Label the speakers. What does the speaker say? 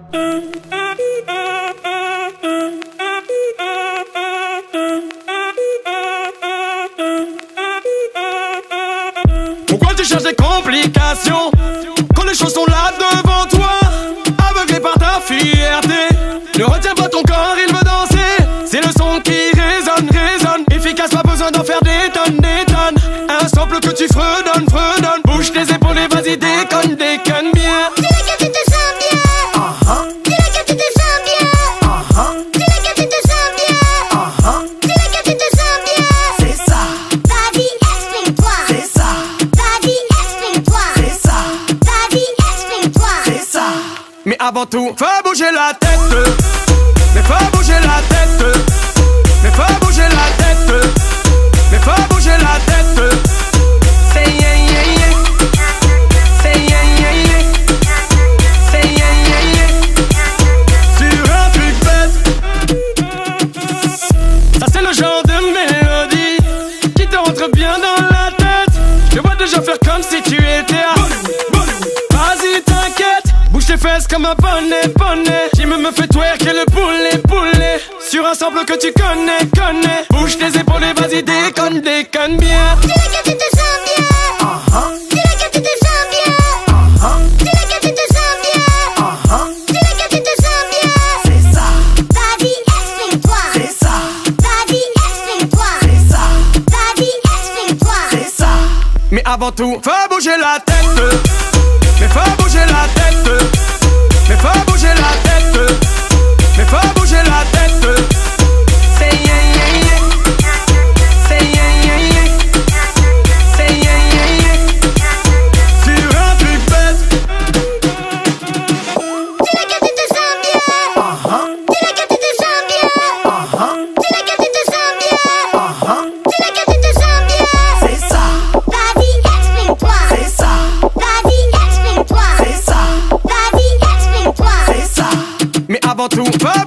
Speaker 1: Pourquoi tu cherches des complications quand les choses sont là devant toi? Aveuglé par ta fierté, ne retiens pas ton corps, il veut danser. C'est le son qui résonne, résonne. Efficace, pas besoin d'en faire des tonnes, des tonnes. Un sample que tu fredonnes, fredonnes. Bouge tes épaules et vas-y, déconne, déconne bien.
Speaker 2: Dis-le que tu te sens bien. Dis-le que tu te sens bien. Dis-le que tu te sens bien. Dis-le que tu te sens bien.
Speaker 3: C'est ça,
Speaker 2: Vas-y, exprime-toi.
Speaker 3: c'est ça,
Speaker 2: Vas-y, exprime-toi.
Speaker 3: c'est ça,
Speaker 2: Vas-y, exprime-toi.
Speaker 3: c'est ça.
Speaker 1: Mais avant tout, fais bouger la tête. Mais fais bouger la tête. Mais fais bouger la tête. Mais fais bouger la tête. Say yeah yeah yeah. Say yeah yeah yeah. Say yeah yeah yeah. Sur un truc bête. Ça c'est le genre de mélodie qui te rentre bien dans la tête. Je te vois déjà faire comme si tu étais à... Vas-y t'inquiète, bouge tes fesses comme un poney, poney. Jim me fait twerker le poulet, poulet. Sur un sample que tu connais, connais. Bouge tes épaules et vas-y déconne, déconne bien.
Speaker 2: Dis-le que tu te sens bien. Dis-le que tu te sens bien. Dis-le que tu te sens bien. Dis-le que tu te sens bien.
Speaker 3: C'est ça,
Speaker 2: Vas-y, exprime-toi.
Speaker 3: c'est ça,
Speaker 2: Vas-y, exprime-toi.
Speaker 3: c'est ça,
Speaker 2: Vas-y, exprime-toi.
Speaker 3: c'est ça.
Speaker 1: Mais avant tout, fais bouger la tête. Mais fais bouger la tête. Mais fais bouger la tête. Mais fais bouger la tête. Say yeah yeah yeah. Say yeah yeah yeah. Say yeah yeah yeah. Sur un truc bête.
Speaker 2: Dis-le que tu te sens bien. Dis-le que tu te sens bien. Dis-le que tu te sens bien. Dis-le que tu te sens bien.
Speaker 3: C'est ça,
Speaker 2: Vas-y, exprime-toi.
Speaker 3: c'est ça,
Speaker 2: Vas-y, exprime-toi.
Speaker 3: c'est ça,
Speaker 2: Vas-y, exprime-toi.
Speaker 3: c'est ça.
Speaker 1: Mais avant tout, fais